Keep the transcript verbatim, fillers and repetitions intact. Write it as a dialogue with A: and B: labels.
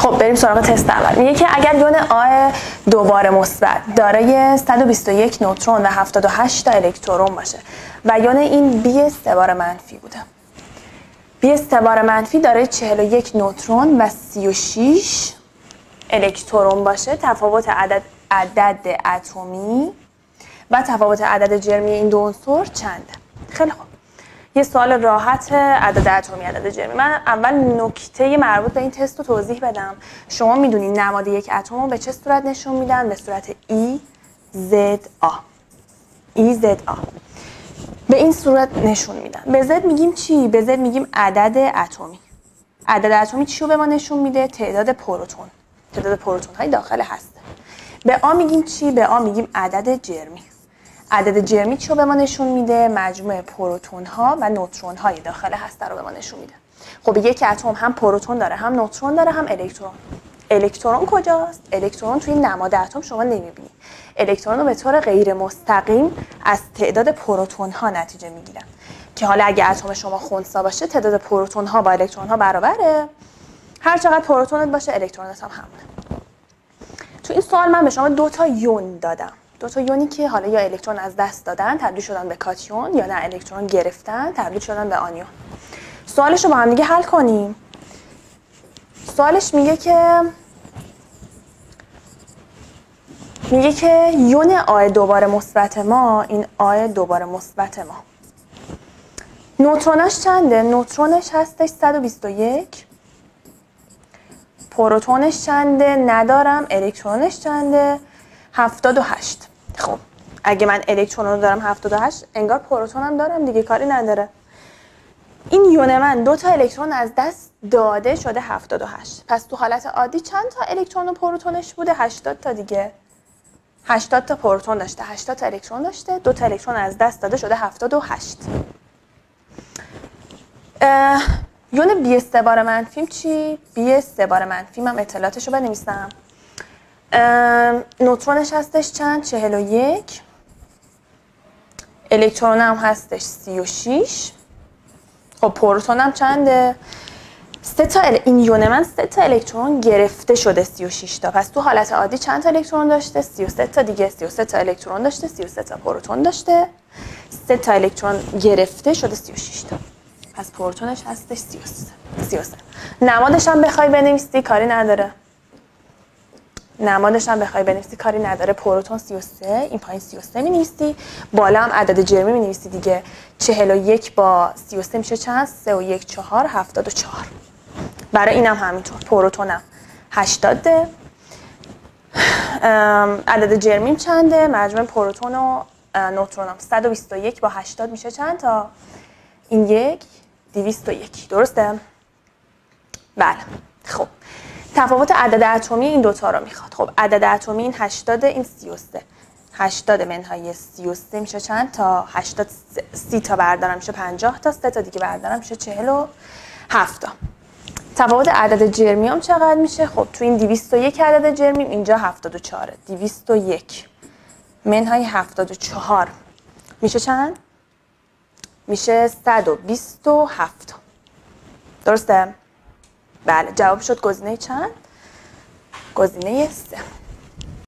A: خب بریم سراغ تست اول. میگه که اگر یون آ دوباره مثبت دارای صد و بیست و یک نوترون و هفتاد و هشت تا الکترون باشه و یون این بی سه بار منفی بوده. بی سه بار منفی دارای چهل و یک نوترون و سی و شش الکترون باشه. تفاوت عدد عدد اتمی و تفاوت عدد جرمی این دو عنصر چنده؟ خیلی خوب. یه سوال راحت عدد اتمی عدد جرمی. من اول نکته مربوط به این تست رو توضیح بدم. شما میدونید نماد یک اتم رو به چه صورت نشون میدن؟ به صورت ای زد آ. ای زد آ. به این صورت نشون میدن. به زد میگیم چی؟ به زد میگیم عدد اتمی. عدد اتمی چی رو به ما نشون میده؟ تعداد پروتون. تعداد پروتون های داخل هسته. به آ میگیم چی؟ به آ میگیم عدد جرمی. عدد جرمی چی رو به ما نشون میده؟ مجموع پروتون ها و نوترون های داخل هسته رو به ما نشون میده. خب یک اتم هم پروتون داره، هم نوترون داره، هم الکترون. الکترون کجاست؟ الکترون توی نماد اتم شما نمیبینی. الکترون رو به طور غیر مستقیم از تعداد پروتون ها نتیجه میگیرن. که حالا اگه اتم شما خنثی باشه تعداد پروتون ها با الکترون ها برابره. هر چقدر پروتونت باشه الکترونت هم همونه. تو این سوال من به شما دو تا یون دادم. دو تا یونی که حالا یا الکترون از دست دادن تبدیل شدن به کاتیون یا نه الکترون گرفتن تبدیل شدن به آنیون. سوالش رو با هم دیگه حل کنیم. سوالش میگه که میگه که یون آ دوباره مثبت ما، این آ دوباره مثبت ما نوترونش چنده؟ نوترونش هستش صد و بیست و یک. پروتونش چنده؟ ندارم. الکترونش چنده؟ هفتاد و هشت. خب اگه من الکترون رو دارم هفتاد و هشت، انگار پروتونم دارم دیگه، کاری نداره. این یون من دو تا الکترون از دست داده شده هفتاد و هشت. پس تو حالت عادی چند تا الکترون و پروتونش بوده؟ هشتاد تا دیگه. هشتاد تا پروتون داشته، هشتاد تا الکترون داشته، دو تا الکترون از دست داده شده هفتاد و هشت. یون بی سه بار منفیم چی؟ بی سه بار منفیم هم اطلاعاتش رو بنویسم. نوترونش هستش چند؟ چهل و یک. الکترون هم هستش سی و شش. خب پروتون هم چنده؟ سه تا ال... این یون من سه تا الکترون گرفته شده سی و شش تا. پس تو حالت عادی چند تا الکترون داشته؟ سی و سه تا دیگه. سی و سه تا الکترون داشته، سی و سه تا پروتون داشته. سه تا الکترون گرفته شده سی و شش تا. پس پروتونش هستش سی و سه. سی و سه. نمادش هم بخوای بنویسی کاری نداره. نمادش هم بخوای بنویسی کاری نداره. پروتون سی و سه، این پایین سی و سه می‌نویسی، بالا هم عدد جرمی می‌نویسی دیگه. چهل و یک با سی و سه میشه چند؟ سه و یک چهار، هفتاد و چهار. برای اینم همینطور. پروتونم هشتاد. عدد جرمیم چنده؟ مجموع پروتون و نوترونم صد و بیست و یک با هشتاد میشه چند تا؟ این یک دویست و یک. درسته؟ بله. خب تفاوت عدد اتمی این دوتا رو میخواد. خب عدد اتمی این هشتاد، این سی و سه. هشتاد منهای سی و سه میشه چند تا؟ هشتاد. سی تا بردارم میشه پنجاه تا، سه تا دیگه بردارم میشه چهل و هفت تا. تفاوت عدد جرمی هم چقدر میشه؟ خب تو این دویست و یک عدد جرمی، اینجا هفتاد و چهار. دویست و یک منهای هفتاد و چهار میشه چند؟ میشه صد و بیست و هفت. درسته؟ بله. جواب شد گزینه چند؟ گزینه سه.